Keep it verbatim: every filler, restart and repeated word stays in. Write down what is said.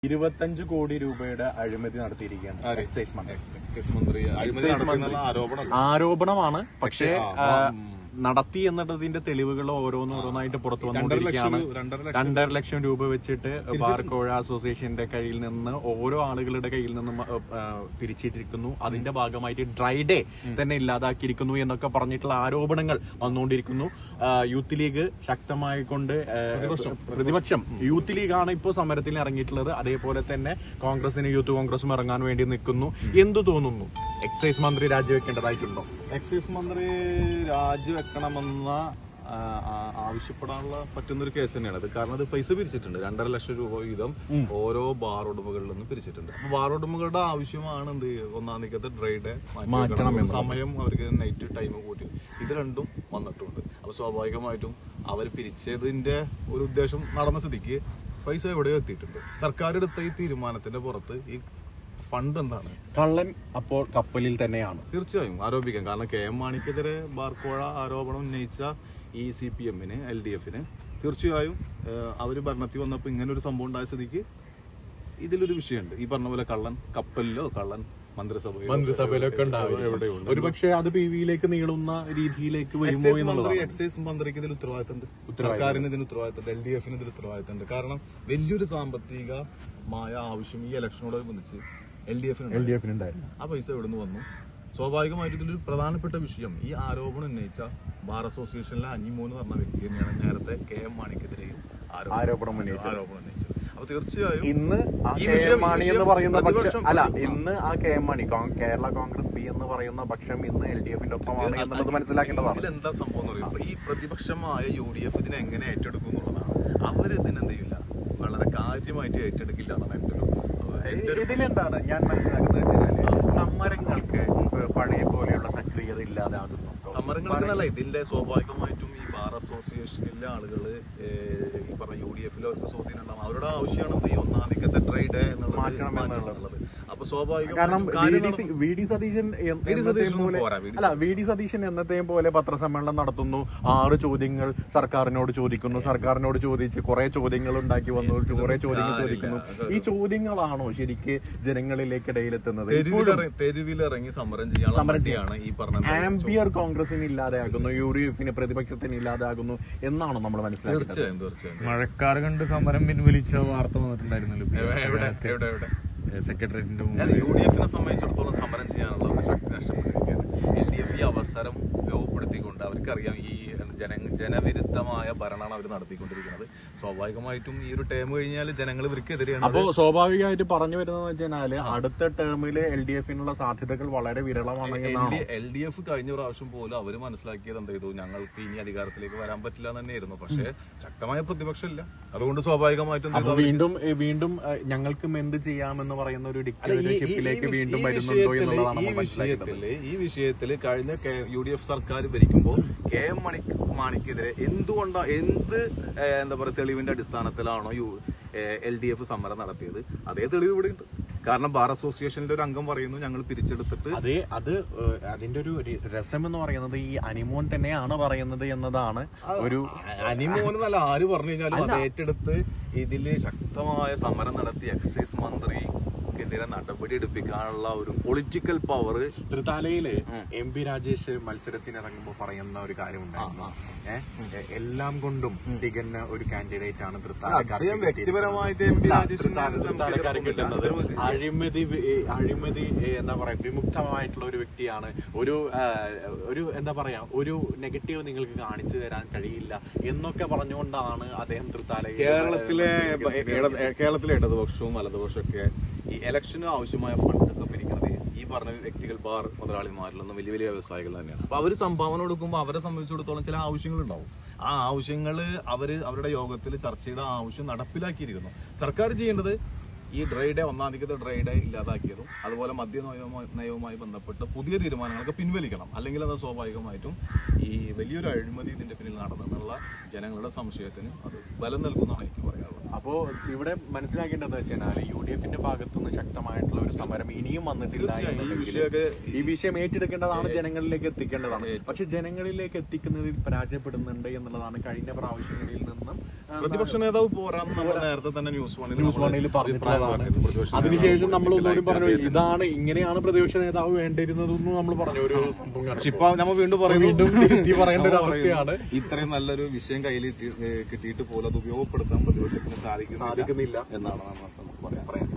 ഇരുപത്തഞ്ച് കോടി രൂപയുടെ അഴിമതി നടത്തിയിരിക്കുകയാണ് എക്സൈസ് മന്ത്രി. എക്സൈസ് മന്ത്രി ആരോപണമാണ്. പക്ഷേ നടത്തി എന്നതിന്റെ തെളിവുകൾ ഓരോന്നോരോന്നായിട്ട് പുറത്തു വന്നുകൊണ്ടിരിക്കുകയാണ്. രണ്ടര ലക്ഷം രൂപ വെച്ചിട്ട് ബാർക്കോഴ അസോസിയേഷന്റെ കയ്യിൽ നിന്ന് ഓരോ ആളുകളുടെ കയ്യിൽ നിന്നും പിരിച്ചിട്ടിരിക്കുന്നു. അതിന്റെ ഭാഗമായിട്ട് ഡ്രൈ ഡേ തന്നെ ഇല്ലാതാക്കിയിരിക്കുന്നു എന്നൊക്കെ പറഞ്ഞിട്ടുള്ള ആരോപണങ്ങൾ വന്നുകൊണ്ടിരിക്കുന്നു. യൂത്ത് ലീഗ് ശക്തമായിക്കൊണ്ട് പ്രതിപക്ഷം യൂത്ത് ലീഗാണ് ഇപ്പോൾ സമരത്തിൽ ഇറങ്ങിയിട്ടുള്ളത്. അതേപോലെ തന്നെ കോൺഗ്രസിന് യൂത്ത് കോൺഗ്രസും ഇറങ്ങാൻ വേണ്ടി നിൽക്കുന്നു. എന്തു തോന്നുന്നു? എക്സൈസ് മന്ത്രി രാജിവെക്കേണ്ടതായിട്ടുണ്ടോ? എക്സൈസ് മന്ത്രി രാജിവെക്കണമെന്ന ആവശ്യപ്പെടാനുള്ള പറ്റുന്നൊരു കേസ് തന്നെയാണ് അത്. കാരണം അത് പൈസ പിരിച്ചിട്ടുണ്ട്. രണ്ടര ലക്ഷം രൂപ വീതം ഓരോ ബാർ ഉടമകളിൽ നിന്ന് പിരിച്ചിട്ടുണ്ട്. അപ്പൊ ബാർ ഉടമകളുടെ ആവശ്യമാണ് എന്ത് ഒന്നാം തീയതി ഡ്രൈ ഡേ മാറ്റണം, സമയം അവർക്ക് നൈറ്റ് ടൈം കൂട്ടി. ഇത് രണ്ടും വന്നിട്ടുണ്ട്. അപ്പൊ സ്വാഭാവികമായിട്ടും അവർ പിരിച്ചതിന്റെ ഒരു ഉദ്ദേശം നടന്ന സ്ഥിതിക്ക് പൈസ എവിടെയോ എത്തിയിട്ടുണ്ട്. സർക്കാർ എടുത്ത ഈ തീരുമാനത്തിന്റെ പുറത്ത് ഈ ഫണ്ട് എന്താണ്? കള്ളൻ അപ്പോൾ കപ്പലിൽ തന്നെയാണ് തീർച്ചയായും ആരോപിക്കാം. കാരണം കെ എം മാണിക്കെതിരെ ബാർക്കോഴ ആരോപണം ഉന്നയിച്ച ഈ സി പി എമ്മിന് എൽ ഡി എഫിന് തീർച്ചയായും അവർ ഭരണത്തിൽ വന്നപ്പോൾ ഇങ്ങനെ ഒരു സംഭവം ഉണ്ടായ സ്ഥിതിക്ക് ഇതിലൊരു വിഷയമുണ്ട്. ഈ പറഞ്ഞ പോലെ കള്ളൻ കപ്പലിലോ കള്ളൻ മന്ത്രിസഭയിലോ മന്ത്രിസഭയിലൊക്കെ ഉണ്ടാവും. ഒരു പക്ഷേ അത് പി വിയിലേക്ക് നീളുന്ന രീതിയിലേക്ക് വരുമോ എന്നുള്ളത് എക്സൈസ് മന്ത്രിക്ക് ഇതിൽ ഉത്തരവാദിത്തമുണ്ട്, സർക്കാരിന് ഇതിന് ഉത്തരവാദിത്തമുണ്ട്, എൽ ഡി എഫിന് ഇതിൽ ഉത്തരവാദിത്തമുണ്ട്. കാരണം വലിയൊരു സാമ്പത്തികമായ ആവശ്യം ഈ ഇലക്ഷനോടനുബന്ധിച്ച് എൽ ഡി എഫിന് എൽ ഡി എഫിനുണ്ടായിരുന്നു. ആ പൈസ എവിടെ നിന്ന് വന്നു? സ്വാഭാവികമായിട്ടും ഇതിലൊരു പ്രധാനപ്പെട്ട വിഷയം ഈ ആരോപണം ഉന്നയിച്ച ബാർ അസോസിയേഷനിലെ അനിമോൻ എന്ന് പറഞ്ഞ വ്യക്തി തന്നെയാണ് നേരത്തെ കെ എം മാണിക്കെതിരെയും ആരോപണം ഉന്നയിച്ചത്. അപ്പൊ തീർച്ചയായും ഇന്ന് മാണി എന്ന് പറയുന്ന പക്ഷം അല്ല ഇന്ന് ആ K M Mani Kerala Congress P എന്ന് പറയുന്ന പക്ഷം ഇന്ന് എൽ ഡി എഫിന്റെ ഒപ്പമാണ് എന്നുള്ളത് മനസ്സിലാക്കേണ്ടതാണ്. ഇതിലെന്താ സംഭവം എന്ന് പറയുമ്പോൾ ഈ പ്രതിപക്ഷമായ യു ഡി എഫ് ഇതിനെ എങ്ങനെ ഏറ്റെടുക്കും എന്നുള്ളതാണ്. അവർ ഇതിനെന്ത് ചെയ്യില്ല, വളരെ കാര്യമായിട്ട് ഏറ്റെടുക്കില്ല എന്നാണ് എന്റെ ഒരു ഇതിലെന്താണ് ഞാൻ മനസ്സിലാക്കുന്നത് വെച്ചാൽ സമരങ്ങൾക്ക് പഴയ പോലെയുള്ള സക്രിയത ഇല്ലാതാകുന്നു. സമരങ്ങൾക്ക് നല്ല ഇതിന്റെ സ്വാഭാവികമായിട്ടും ഈ ബാർ അസോസിയേഷനിലെ ആളുകള് ഈ പറഞ്ഞ യു ഡി എഫിലെ അവർക്ക് സ്വാധീനം ഉണ്ടാവും. അവരുടെ ആവശ്യമാണ് ഈ ഒന്നാം തീയതി ഡ്രൈ ഡേ എന്നുള്ളത്. അപ്പൊ സ്വാഭാവികം കാരണം വി ഡി സതീശൻ അല്ല വി ഡി സതീശൻ എന്നത്തെയും പോലെ പത്രസമ്മേളനം നടത്തുന്നു, ആറ് ചോദ്യങ്ങൾ സർക്കാരിനോട് ചോദിക്കുന്നു, സർക്കാരിനോട് ചോദിച്ച് കുറെ ചോദ്യങ്ങൾ ഉണ്ടാക്കി വന്നു, കുറെ ചോദ്യങ്ങൾ ചോദിക്കുന്നു. ഈ ചോദ്യങ്ങളാണോ ശരിക്ക് ജനങ്ങളിലേക്കിടയിലെത്തുന്നത്? തെരുവിലിറങ്ങി സമരം ചെയ്യാൻ സമരം ചെയ്യാണ് ഈ പറഞ്ഞ ആംബിയർ കോൺഗ്രസിന് ഇല്ലാതെയാകുന്നു, യു ഡി എഫിന് പ്രതിപക്ഷത്തിന് ഇല്ലാതെയാകുന്നു എന്നാണ് നമ്മൾ മനസ്സിലാക്കുന്നത്. തീർച്ചയായും തീർച്ചയായും മഴക്കാർ കണ്ട് സമരം പിൻവലിച്ച വാർത്ത വന്നിട്ടുണ്ടായിരുന്നല്ലോ സെക്രട്ടേറിയറ്റിന്റെ മുന്നിൽ. യു ഡി എഫിനെ സംബന്ധിച്ചിടത്തോളം സമരം ചെയ്യാനുള്ള ഒരു ശക്തി നഷ്ടപ്പെട്ടിരിക്കുകയാണ്. എൽ ഡി എഫ് ഈ അവസരം ഉപയോഗപ്പെടുത്തിക്കൊണ്ട് അവർക്കറിയാം ഈ ജന ജനവിരുദ്ധമായ ഭരണമാണ് അവർ നടത്തിക്കൊണ്ടിരിക്കുന്നത്. സ്വാഭാവികമായിട്ടും ഈ ഒരു ടേം കഴിഞ്ഞാൽ ജനങ്ങൾ ഇവർക്കെതിരെയാണ്. അപ്പോൾ സ്വാഭാവികമായിട്ട് പറഞ്ഞു വരുന്നത് വെച്ചാല് അടുത്ത ടേമില് എൽ ഡി എഫിനുള്ള സാധ്യതകൾ വളരെ വിരളമാണ്. എൽ ഡി എഫ് കഴിഞ്ഞ പ്രാവശ്യം പോലും അവർ മനസ്സിലാക്കിയത് എന്ത് ചെയ്തു, ഞങ്ങൾക്ക് ഇനി അധികാരത്തിലേക്ക് വരാൻ പറ്റില്ല എന്ന് തന്നെയായിരുന്നു. പക്ഷേ ശക്തമായ പ്രതിപക്ഷമില്ല. അതുകൊണ്ട് സ്വാഭാവികമായിട്ടും വീണ്ടും വീണ്ടും ഞങ്ങൾക്കും എന്ത് ചെയ്യാമെന്ന് പറയുന്ന ഒരു ഡിക്റ്റേറ്റർഷിപ്പിലേക്ക് വീണ്ടും വരുന്നുണ്ടോ എന്നുള്ളതാണ് ഈ വിഷയത്തില് ഈ വിഷയത്തിൽ കഴിഞ്ഞ യു ഡി എഫ് സർക്കാർ ഭരിക്കുമ്പോൾ കെ എം മണി മാണിക്കെതിരെ എന്തുകൊണ്ടാ എന്ത് എന്താ പറയുക തെളിവിന്റെ അടിസ്ഥാനത്തിലാണോ യു എൽ ഡി എഫ് സമരം നടത്തിയത്, അതേ തെളിവ് ഇവിടെ ഉണ്ട്. കാരണം ബാർ അസോസിയേഷനിലെ ഒരു അംഗം പറയുന്നു ഞങ്ങൾ പിരിച്ചെടുത്തിട്ട് അതെ അത് അതിന്റെ ഒരു രസം എന്ന് പറയുന്നത് ഈ അനിമോൻ തന്നെയാണ് പറയുന്നത് എന്നതാണ്. ഒരു അനിമോൻ എന്നല്ല ആര് പറഞ്ഞു കഴിഞ്ഞാലും അത് ഏറ്റെടുത്ത് ഇതില് ശക്തമായ സമരം നടത്തി എക്സൈസ് മന്ത്രിക്കെതിരെ നടപടി എടുപ്പിക്കാനുള്ള ഒരു പൊളിറ്റിക്കൽ പവർ. തൃത്താലയില് എം പി രാജേഷ് മത്സരത്തിനിറങ്ങുമ്പോൾ പറയുന്ന ഒരു കാര്യം ഉണ്ടായിരുന്നു, എല്ലാം കൊണ്ടും തികഞ്ഞ ഒരു കാൻഡിഡേറ്റ് ആണ് തൃത്താലക്കാരൻ വ്യക്തിപരമായിട്ട് എം പി തൃത്താലക്കാരൻ കിട്ടുന്നത്. അഴിമതി അഴിമതി എന്താ പറയാ വിമുക്തമായിട്ടുള്ള ഒരു വ്യക്തിയാണ്. ഒരു ഒരു എന്താ പറയാ ഒരു നെഗറ്റീവ് നിങ്ങൾക്ക് കാണിച്ചു തരാൻ കഴിയില്ല എന്നൊക്കെ പറഞ്ഞുകൊണ്ടാണ് അദ്ദേഹം തൃത്താലയിൽ കേരളത്തിലെ കേരളത്തിലെ ഇടതുപക്ഷവും വലതുപക്ഷവും ഒക്കെ ഈ ഇലക്ഷന് ആവശ്യമായ ഫണ്ടൊക്കെ പിരിക്കുന്നത് ഈ പറഞ്ഞ വ്യക്തികൾ ബാർ മുതലാളിമാരിലൊന്നും വലിയ വലിയ വ്യവസായികൾ തന്നെയാണ്. അപ്പൊ അവര് സംഭാവന കൊടുക്കുമ്പോൾ അവരെ സംബന്ധിച്ചിടത്തോളം ചില ആവശ്യങ്ങൾ ഉണ്ടാവും. ആ ആവശ്യങ്ങൾ അവര് അവരുടെ യോഗത്തിൽ ചർച്ച ചെയ്ത ആവശ്യം നടപ്പിലാക്കിയിരിക്കുന്നു. സർക്കാർ ചെയ്യേണ്ടത് ഈ ഡ്രൈ ഡേ ഒന്നാം തീയതി ഡ്രൈ ഡേ ഇല്ലാതാക്കിയതും അതുപോലെ മദ്യ നയവുമായി ബന്ധപ്പെട്ട് പുതിയ തീരുമാനങ്ങളൊക്കെ പിൻവലിക്കണം. അല്ലെങ്കിൽ അത് സ്വാഭാവികമായിട്ടും ഈ വലിയൊരു അഴിമതി ഇതിന്റെ പിന്നിൽ നടന്നെന്നുള്ള ജനങ്ങളുടെ സംശയത്തിന് അത് ബലം നൽകുന്നതാണ് എനിക്ക് പറയാനുള്ളത്. അപ്പോ ഇവിടെ മനസ്സിലാക്കേണ്ടത് വെച്ചാൽ യു ഡി എഫിന്റെ ഭാഗത്തുനിന്ന് ശക്തമായിട്ടുള്ള ഒരു സമരം ഇനിയും വന്നിട്ടില്ല. ഈ വിഷയം ഏറ്റെടുക്കേണ്ടതാണ്, ജനങ്ങളിലേക്ക് എത്തിക്കേണ്ടതാണ്. പക്ഷെ ജനങ്ങളിലേക്ക് എത്തിക്കുന്നതിൽ പരാജയപ്പെടുന്നുണ്ട് എന്നുള്ളതാണ് കഴിഞ്ഞ പ്രാവശ്യങ്ങളിൽ നിന്നും പ്രതിപക്ഷ നേതാവ് പോരാന്ന് നമ്മൾ നേരത്തെ തന്നെ ന്യൂസ് വണ്ണിൽ ന്യൂസ് വണ്ണിൽ പറഞ്ഞിട്ടുള്ളതാണ്. അതിനുശേഷം നമ്മൾ ഒന്നുകൂടി പറഞ്ഞു ഇതാണ് ഇങ്ങനെയാണ് പ്രതിപക്ഷ നേതാവ് വേണ്ടിയിരുന്നതെന്ന് നമ്മൾ പറഞ്ഞു ഒരു പക്ഷെ ഇപ്പൊ നമ്മൾ വീണ്ടും പറയുന്നു വീണ്ടും തിരുത്തി പറയേണ്ട ഒരു അവസ്ഥയാണ്. ഇത്രയും നല്ലൊരു വിഷയം കയ്യിൽ കിട്ടിയിട്ട് പോലും അത് ഉപയോഗപ്പെടുത്താൻ പ്രതിപക്ഷത്തിന് സാധിക്കുന്നില്ല സാധിക്കുന്നില്ല എന്നാണ് നമുക്ക് പറയാൻ